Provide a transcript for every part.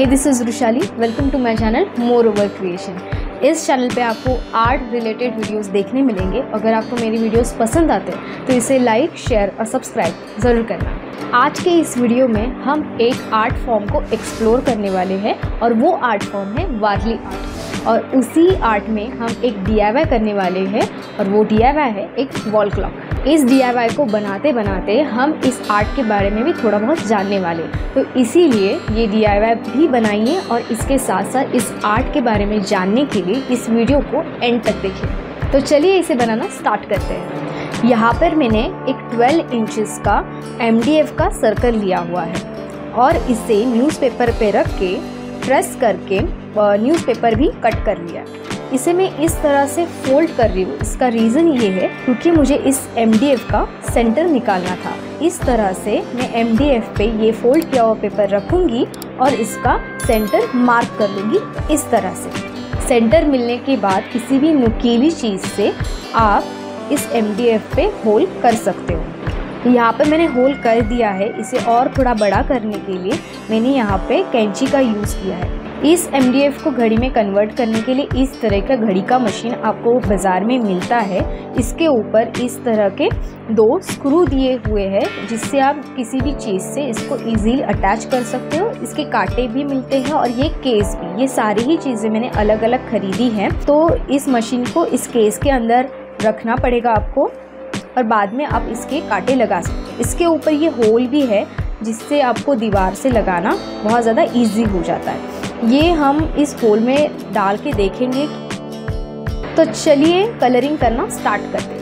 Hey this is Rushali, welcome to my channel more over creation. इस चैनल पे आपको आर्ट रिलेटेड वीडियोस देखने मिलेंगे। अगर आपको मेरी वीडियोस पसंद आते हैं तो इसे लाइक, शेयर और सब्सक्राइब ज़रूर करना। आज के इस वीडियो में हम एक आर्ट फॉर्म को एक्सप्लोर करने वाले हैं और वो आर्ट फॉर्म है वारली आर्ट। और उसी आर्ट में हम एक DIY करने वाले हैं और वो DIY है एक वॉल क्लॉक। इस DIY को बनाते बनाते हम इस आर्ट के बारे में भी थोड़ा बहुत जानने वाले, तो इसीलिए ये DIY भी बनाइए और इसके साथ साथ इस आर्ट के बारे में जानने के लिए इस वीडियो को एंड तक देखिए। तो चलिए इसे बनाना स्टार्ट करते हैं। यहाँ पर मैंने एक 12 इंचेस का MDF का सर्कल लिया हुआ है और इसे न्यूज़पेपर पे रख के प्रेस करके न्यूज़पेपर भी कट कर लिया। इसे मैं इस तरह से फोल्ड कर रही हूँ। इसका रीज़न ये है क्योंकि मुझे इस MDF का सेंटर निकालना था। इस तरह से मैं MDF पे ये फोल्ड किया हुआ पेपर रखूँगी और इसका सेंटर मार्क कर लूँगी इस तरह से। सेंटर मिलने के बाद किसी भी नुकीली चीज़ से आप इस MDF पे होल कर सकते हो। यहाँ पे मैंने होल कर दिया है। इसे और थोड़ा बड़ा करने के लिए मैंने यहाँ पे कैंची का यूज़ किया है। इस MDF को घड़ी में कन्वर्ट करने के लिए इस तरह का घड़ी का मशीन आपको बाज़ार में मिलता है। इसके ऊपर इस तरह के 2 स्क्रू दिए हुए हैं जिससे आप किसी भी चीज़ से इसको इजीली अटैच कर सकते हो। इसके कांटे भी मिलते हैं और ये केस भी। ये सारी ही चीज़ें मैंने अलग अलग खरीदी हैं। तो इस मशीन को इस केस के अंदर रखना पड़ेगा आपको और बाद में आप इसके कांटे लगा सकते हैं। इसके ऊपर ये होल भी है जिससे आपको दीवार से लगाना बहुत ज़्यादा ईजी हो जाता है। ये हम इस होल में डाल के देखेंगे। तो चलिए कलरिंग करना स्टार्ट करते हैं।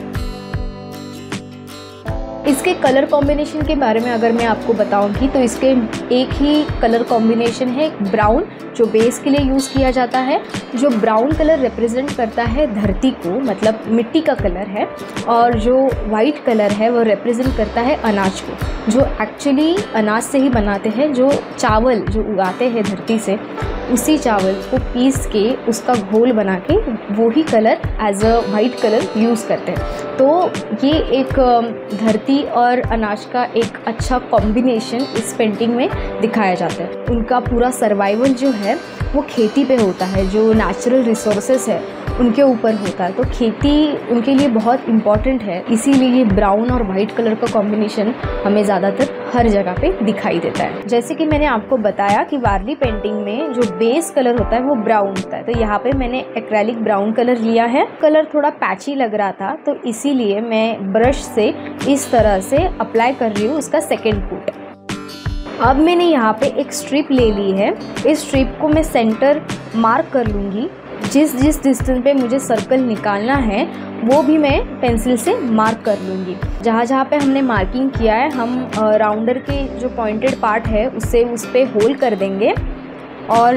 इसके कलर कॉम्बिनेशन के बारे में अगर मैं आपको बताऊंगी तो इसके एक ही कलर कॉम्बिनेशन है, ब्राउन, जो बेस के लिए यूज़ किया जाता है। जो ब्राउन कलर रिप्रेजेंट करता है धरती को, मतलब मिट्टी का कलर है, और जो वाइट कलर है वो रिप्रेजेंट करता है अनाज को, जो एक्चुअली अनाज से ही बनाते हैं। जो चावल जो उगाते हैं धरती से, उसी चावल को पीस के उसका घोल बना के वो ही colour as a white colour use करते हैं। तो ये एक धरती और अनाज का एक अच्छा कॉम्बिनेशन इस पेंटिंग में दिखाया जाता है। उनका पूरा सर्वाइवल जो है वो खेती पे होता है, जो नेचुरल रिसोर्सेस है उनके ऊपर होता है। तो खेती उनके लिए बहुत इम्पॉर्टेंट है, इसीलिए ये ब्राउन और वाइट कलर का कॉम्बिनेशन हमें ज़्यादातर हर जगह पे दिखाई देता है। जैसे कि मैंने आपको बताया कि वारली पेंटिंग में जो बेस कलर होता है वो ब्राउन होता है। तो यहाँ पे मैंने एक्रेलिक ब्राउन कलर लिया है। कलर थोड़ा पैची लग रहा था तो इसीलिए मैं ब्रश से इस तरह से अप्लाई कर रही हूँ उसका सेकेंड कोट। अब मैंने यहाँ पे एक स्ट्रिप ले ली है। इस स्ट्रिप को मैं सेंटर मार्क कर लूँगी। जिस डिस्टेंस पे मुझे सर्कल निकालना है वो भी मैं पेंसिल से मार्क कर लूँगी। जहाँ जहाँ पे हमने मार्किंग किया है हम राउंडर के जो पॉइंटेड पार्ट है उससे उस पर होल कर देंगे और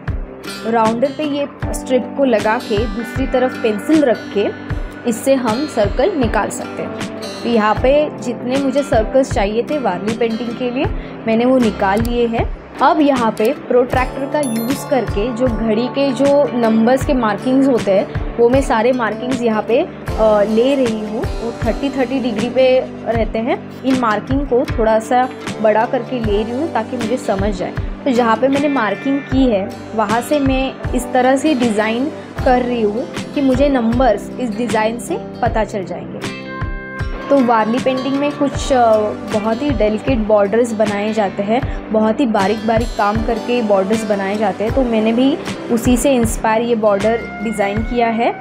राउंडर पे ये स्ट्रिप को लगा के दूसरी तरफ पेंसिल रख के इससे हम सर्कल निकाल सकते हैं। तो यहाँ पे जितने मुझे सर्कल्स चाहिए थे वारली पेंटिंग के लिए मैंने वो निकाल लिए हैं। अब यहाँ पे प्रोट्रैक्टर का यूज़ करके जो घड़ी के जो नंबर्स के मार्किंग्स होते हैं वो मैं सारे मार्किंग्स यहाँ पे ले रही हूँ। वो 30-30 डिग्री पे रहते हैं। इन मार्किंग को थोड़ा सा बड़ा करके ले रही हूँ ताकि मुझे समझ जाए। तो जहाँ पे मैंने मार्किंग की है वहाँ से मैं इस तरह से डिज़ाइन कर रही हूँ कि मुझे नंबर्स इस डिज़ाइन से पता चल जाएंगे। तो वारली पेंटिंग में कुछ बहुत ही डेलिकेट बॉर्डर्स बनाए जाते हैं, बहुत ही बारीक बारीक काम करके बॉर्डर्स बनाए जाते हैं। तो मैंने भी उसी से इंस्पायर ये बॉर्डर डिज़ाइन किया है।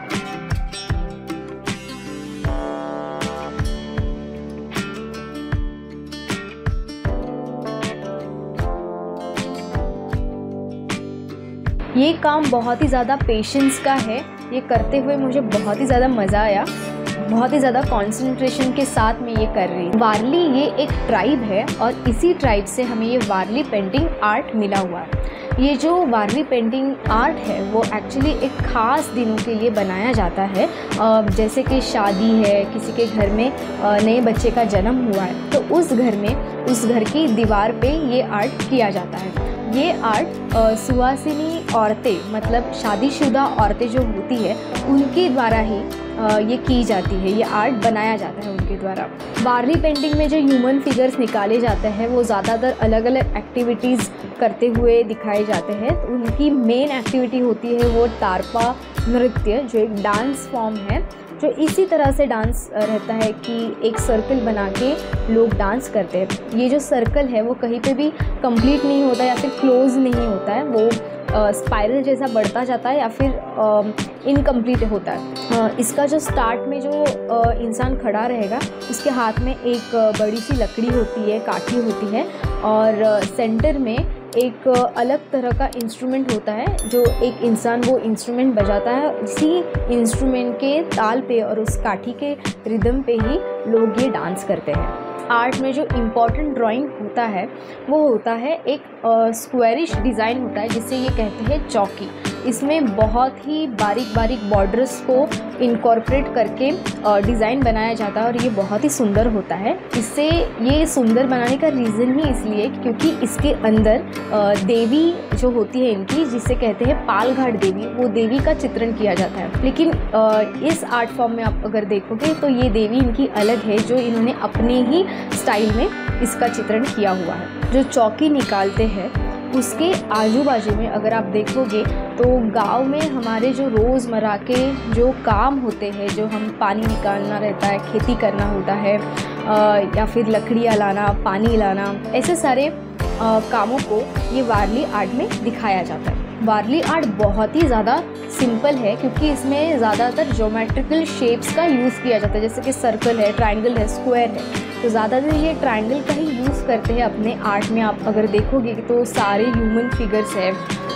ये काम बहुत ही ज़्यादा पेशेंस का है। ये करते हुए मुझे बहुत ही ज़्यादा मज़ा आया, बहुत ही ज़्यादा कंसंट्रेशन के साथ मैं ये कर रही हूँ। वारली ये एक ट्राइब है और इसी ट्राइब से हमें ये वारली पेंटिंग आर्ट मिला हुआ है। ये जो वारली पेंटिंग आर्ट है वो एक्चुअली एक ख़ास दिनों के लिए बनाया जाता है। जैसे कि शादी है, किसी के घर में नए बच्चे का जन्म हुआ है तो उस घर में उस घर की दीवार पे ये आर्ट किया जाता है। ये आर्ट सुवासिनी औरतें, मतलब शादीशुदा औरतें जो होती है उनके द्वारा ही ये की जाती है, ये आर्ट बनाया जाता है उनके द्वारा। वारली पेंटिंग में जो ह्यूमन फिगर्स निकाले जाते हैं वो ज़्यादातर अलग अलग एक्टिविटीज़ करते हुए दिखाए जाते हैं। तो उनकी मेन एक्टिविटी होती है वो टारपा नृत्य, जो एक डांस फॉर्म है, जो इसी तरह से डांस रहता है कि एक सर्कल बना के लोग डांस करते हैं। ये जो सर्कल है वो कहीं पे भी कंप्लीट नहीं होता या फिर क्लोज नहीं होता है, वो स्पाइरल जैसा बढ़ता जाता है या फिर इनकम्प्लीट होता है। इसका जो स्टार्ट में जो इंसान खड़ा रहेगा उसके हाथ में एक बड़ी सी लकड़ी होती है, काठी होती है, और सेंटर में एक अलग तरह का इंस्ट्रूमेंट होता है जो एक इंसान वो इंस्ट्रूमेंट बजाता है। इसी इंस्ट्रूमेंट के ताल पे और उस काठी के रिदम पे ही लोग ये डांस करते हैं। आर्ट में जो इम्पॉर्टेंट ड्राइंग होता है वो होता है एक स्क्वायरिश डिज़ाइन होता है जिसे ये कहते हैं चौकी। इसमें बहुत ही बारीक बारीक बॉर्डर्स को इनकॉर्पोरेट करके डिज़ाइन बनाया जाता है और ये बहुत ही सुंदर होता है। इससे ये सुंदर बनाने का रीज़न ही इसलिए क्योंकि इसके अंदर देवी जो होती है इनकी, जिसे कहते हैं पालघाट देवी, वो देवी का चित्रण किया जाता है। लेकिन इस आर्ट फॉर्म में आप अगर देखोगे तो ये देवी इनकी अलग है, जो इन्होंने अपने ही स्टाइल में इसका चित्रण किया हुआ है। जो चौकी निकालते हैं उसके आजू बाजू में अगर आप देखोगे तो गांव में हमारे जो रोज़मर्रा के जो काम होते हैं, जो हम पानी निकालना रहता है, खेती करना होता है, या फिर लकड़ियाँ लाना, पानी लाना, ऐसे सारे कामों को ये वारली आर्ट में दिखाया जाता है। वारली आर्ट बहुत ही ज़्यादा सिंपल है क्योंकि इसमें ज़्यादातर ज्योमेट्रिकल शेप्स का यूज़ किया जाता है, जैसे कि सर्कल है, ट्रायंगल है, स्क्वायर है। तो ज़्यादातर ये ट्रायंगल का ही यूज़ करते हैं अपने आर्ट में। आप अगर देखोगे तो सारे ह्यूमन फिगर्स हैं,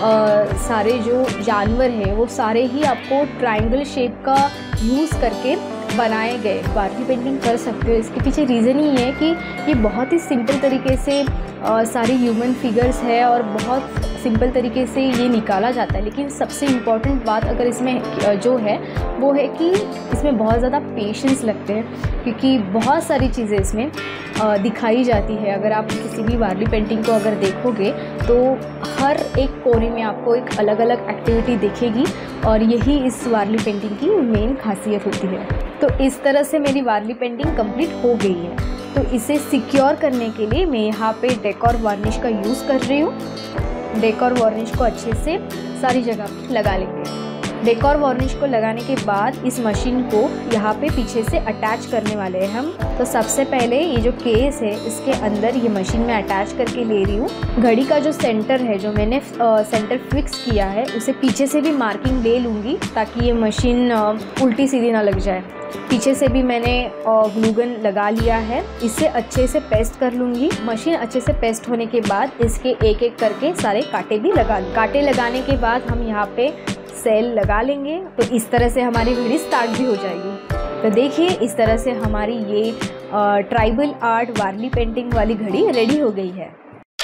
सारे जो जानवर हैं वो सारे ही आपको ट्रायंगल शेप का यूज़ करके बनाए गए। वारली पेंटिंग कर सकते हो। इसके पीछे रीज़न ही है कि ये बहुत ही सिंपल तरीके से सारे ह्यूमन फिगर्स है और बहुत सिंपल तरीके से ये निकाला जाता है। लेकिन सबसे इम्पॉर्टेंट बात अगर इसमें जो है वो है कि इसमें बहुत ज़्यादा पेशेंस लगते हैं क्योंकि बहुत सारी चीज़ें इसमें दिखाई जाती है। अगर आप किसी भी वारली पेंटिंग को अगर देखोगे तो हर एक कोने में आपको एक अलग अलग एक्टिविटी दिखेगी और यही इस वारली पेंटिंग की मेन खासियत होती है। तो इस तरह से मेरी वारली पेंटिंग कंप्लीट हो गई है। तो इसे सिक्योर करने के लिए मैं यहाँ पे डेकोर वार्निश का यूज़ कर रही हूँ। डेकोर वार्निश को अच्छे से सारी जगह लगा लेंगे। डेकोर वार्निश को लगाने के बाद इस मशीन को यहाँ पे पीछे से अटैच करने वाले हैं हम। तो सबसे पहले ये जो केस है इसके अंदर ये मशीन में अटैच करके ले रही हूँ। घड़ी का जो सेंटर है, जो मैंने सेंटर फिक्स किया है, उसे पीछे से भी मार्किंग ले लूँगी ताकि ये मशीन उल्टी सीधी ना लग जाए। पीछे से भी मैंने ग्लूगन लगा लिया है। इसे अच्छे से पेस्ट कर लूँगी। मशीन अच्छे से पेस्ट होने के बाद इसके एक एक करके सारे कांटे भी लगा लूँ। कांटे लगाने के बाद हम यहाँ पे सेल लगा लेंगे। तो इस तरह से हमारी घड़ी स्टार्ट भी हो जाएगी। तो देखिए इस तरह से हमारी ये ट्राइबल आर्ट वारली पेंटिंग वाली घड़ी रेडी हो गई है।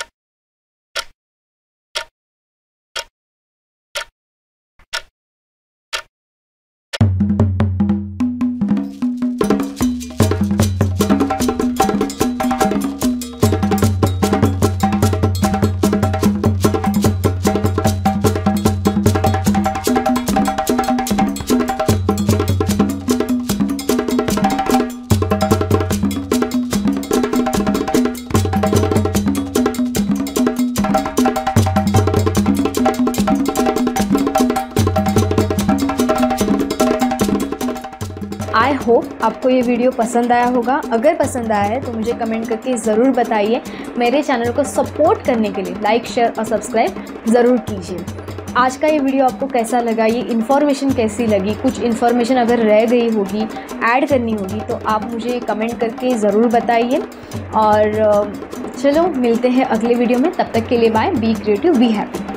आई होप आपको ये वीडियो पसंद आया होगा। अगर पसंद आया है तो मुझे कमेंट करके ज़रूर बताइए। मेरे चैनल को सपोर्ट करने के लिए लाइक, शेयर और सब्सक्राइब ज़रूर कीजिए। आज का ये वीडियो आपको कैसा लगा, ये इन्फॉर्मेशन कैसी लगी, कुछ इन्फॉर्मेशन अगर रह गई होगी, ऐड करनी होगी तो आप मुझे कमेंट करके ज़रूर बताइए। और चलो मिलते हैं अगले वीडियो में। तब तक के लिए bye. Be creative, be happy.